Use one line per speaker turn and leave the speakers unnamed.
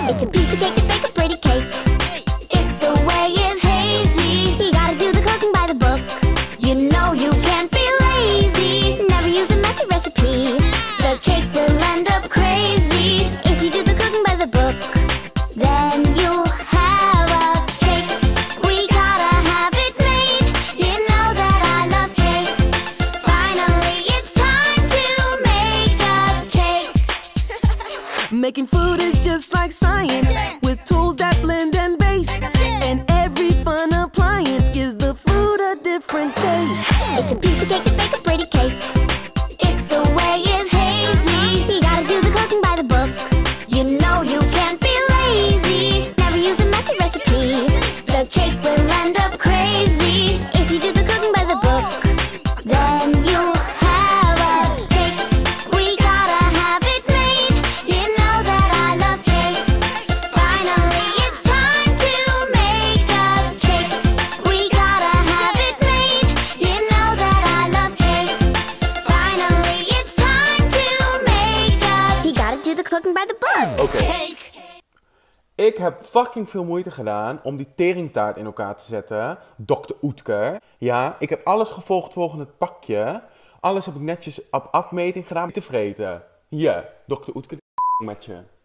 It's a piece of cake to bake a pretty cake. If the way is hazy, you gotta do the cooking by the book. You know you can't be lazy, never use a messy recipe. The cake will end up crazy if you do the cooking by the book. Then you'll have a cake. We gotta have it made. You know that I love cake. Finally, it's time to make a cake.
Making food is just like science, with tools that blend and baste. And every fun appliance gives the food a different taste.
It's a piece of cake to bake a pretty cake. If the way is hazy, you gotta do the cooking by the book. You know you can't be lazy, never use a messy recipe. The cake will end up crazy if you do the cooking by the book. Then you'll have a cake. We gotta have it made. You know that I love cake. Finally, it's time to make a cake. We gotta have it made. You know that I love cake. Finally, it's time to make a cake. You gotta do the cooking by the book.
Oké. Ik heb fucking veel moeite gedaan om die teringtaart in elkaar te zetten. Dr. Oetker. Ja, ik heb alles gevolgd volgens het pakje. Alles heb ik netjes op afmeting gedaan om te vreten. Hier, Dr. Oetker, met je.